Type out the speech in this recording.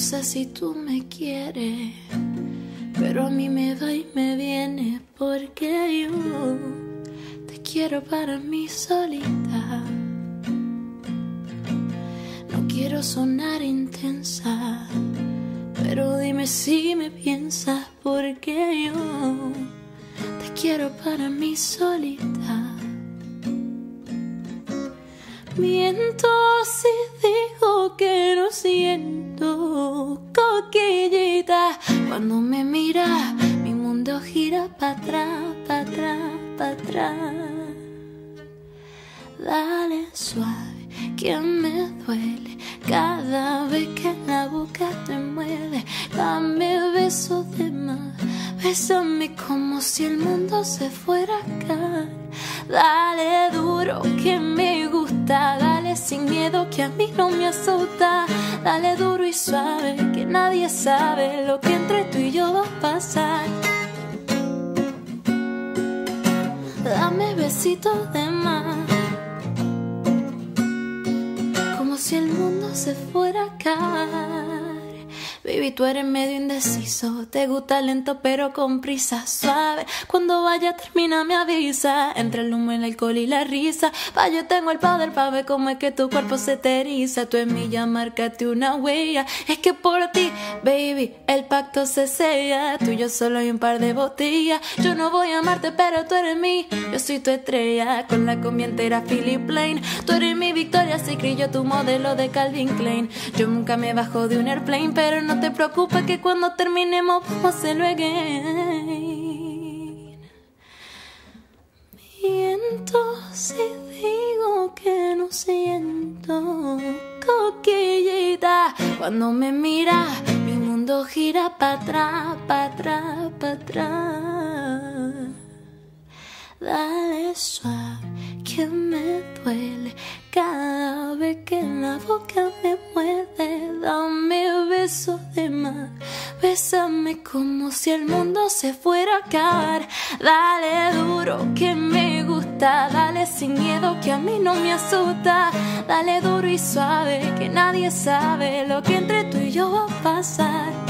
sé si tú me quieres, pero a mí me va y me viene, porque yo te quiero para mí solita. No quiero sonar intensa, pero dime si me piensas, porque yo te quiero para mí solita. Miento si digo que no siento, coquillita. Cuando me miras, mi mundo gira pa' atrás, pa' atrás, pa' atrás. Dale suave, que me duele cada vez que la boca te mueve. Dame besos de más, bésame como si el mundo se fuera a caer. Dale duro que me gusta, dale sin miedo que a mí no me asusta. Dale duro y suave que nadie sabe lo que entre tú y yo va a pasar. Dame besitos de más, como si el mundo se fuera a caer. Baby, tú eres medio indeciso, te gusta lento pero con prisa, suave. Cuando vaya termina me avisa, entre el humo, el alcohol y la risa. Pa' yo tengo el poder pa' ver cómo es que tu cuerpo se te eriza. Tú en mí ya márcate una huella, es que por ti, baby, el pacto se sella. Tú y yo solo hay un par de botellas. Yo no voy a amarte pero tú eres mí, yo soy tu estrella. Con la comida entera Philip Plain, tú eres mi Victoria Secret, yo tu modelo de Calvin Klein. Yo nunca me bajo de un airplane, pero no te preocupes que cuando terminemos vamos a hacerlo again. Miento si digo que no siento, coquillita. Cuando me miras, mi mundo gira pa' atrás, pa' atrás, pa' atrás. Dale suave que me duele cada vez que la boca me muerde. Dame besos de más, bésame como si el mundo se fuera a caer. Dale duro que me gusta, dale sin miedo que a mí no me asusta. Dale duro y suave que nadie sabe lo que entre tú y yo va a pasar.